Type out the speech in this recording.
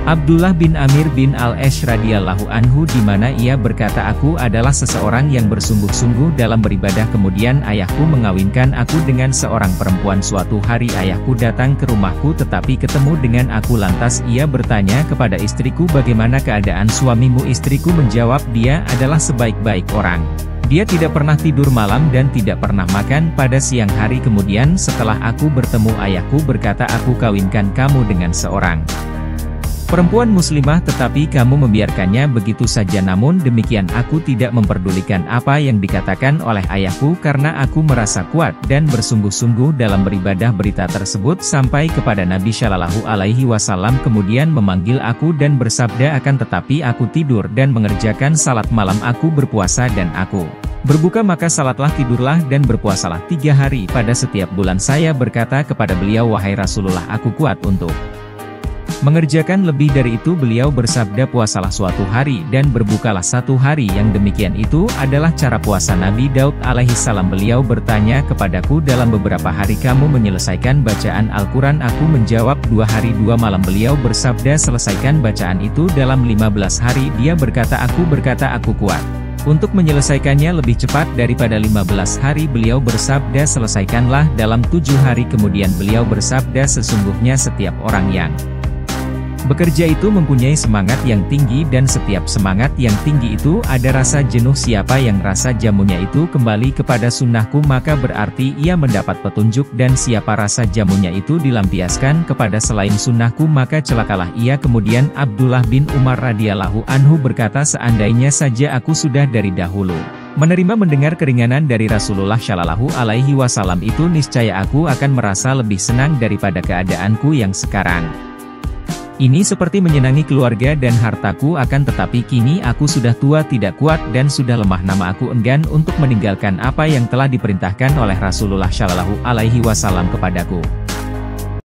Abdullah bin Amir bin Al-Ash radhiyallahu anhu, di mana ia berkata, aku adalah seseorang yang bersungguh-sungguh dalam beribadah, kemudian ayahku mengawinkan aku dengan seorang perempuan. Suatu hari ayahku datang ke rumahku tetapi ketemu dengan aku, lantas ia bertanya kepada istriku, bagaimana keadaan suamimu? Istriku menjawab, dia adalah sebaik-baik orang. Dia tidak pernah tidur malam dan tidak pernah makan pada siang hari. Kemudian setelah aku bertemu ayahku berkata, aku kawinkan kamu dengan seorang perempuan muslimah, tetapi kamu membiarkannya begitu saja. Namun demikian aku tidak memperdulikan apa yang dikatakan oleh ayahku karena aku merasa kuat dan bersungguh-sungguh dalam beribadah. Berita tersebut sampai kepada Nabi Shallallahu Alaihi Wasallam, kemudian memanggil aku dan bersabda, akan tetapi aku tidur dan mengerjakan salat malam, aku berpuasa dan aku berbuka, maka salatlah, tidurlah dan berpuasalah 3 hari pada setiap bulan. Saya berkata kepada beliau, wahai Rasulullah, aku kuat untuk mengerjakan lebih dari itu. Beliau bersabda, puasalah suatu hari dan berbukalah 1 hari. Yang demikian itu adalah cara puasa Nabi Daud alaihissalam. Beliau bertanya kepadaku, dalam beberapa hari kamu menyelesaikan bacaan Al-Quran? Aku menjawab, 2 hari 2 malam. Beliau bersabda, selesaikan bacaan itu dalam 15 hari. Dia berkata, aku kuat untuk menyelesaikannya lebih cepat daripada 15 hari. Beliau bersabda, selesaikanlah dalam 7 hari. Kemudian beliau bersabda, sesungguhnya setiap orang yang bekerja itu mempunyai semangat yang tinggi, dan setiap semangat yang tinggi itu ada rasa jenuh. Siapa yang rasa jamunya itu kembali kepada sunnahku, maka berarti ia mendapat petunjuk, dan siapa rasa jamunya itu dilampiaskan kepada selain sunnahku, maka celakalah ia. Kemudian Abdullah bin Umar radhiyallahu anhu berkata, seandainya saja aku sudah dari dahulu menerima mendengar keringanan dari Rasulullah Shallallahu Alaihi Wasallam, itu niscaya aku akan merasa lebih senang daripada keadaanku yang sekarang ini, seperti menyenangi keluarga dan hartaku. Akan tetapi kini aku sudah tua, tidak kuat dan sudah lemah. Nama aku enggan untuk meninggalkan apa yang telah diperintahkan oleh Rasulullah Shallallahu Alaihi Wasallam kepadaku.